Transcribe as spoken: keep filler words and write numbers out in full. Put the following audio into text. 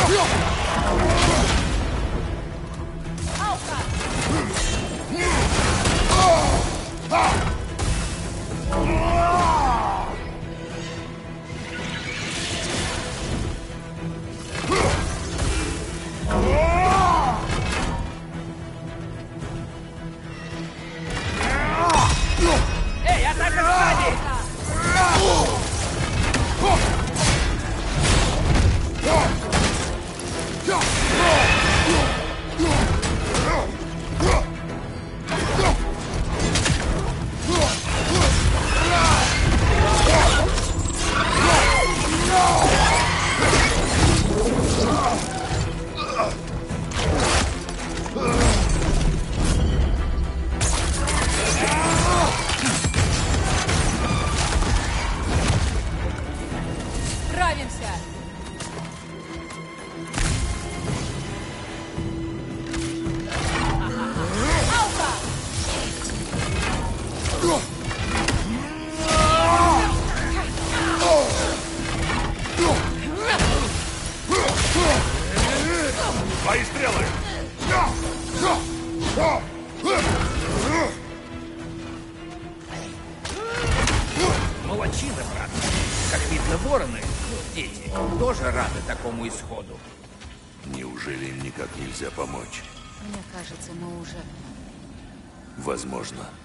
Эй, атака сзади! Справимся! Твои стрелы! Молодчина, брат. Как видно, вороны, дети, тоже рады такому исходу. Неужели им никак нельзя помочь? Мне кажется, мы уже... Возможно.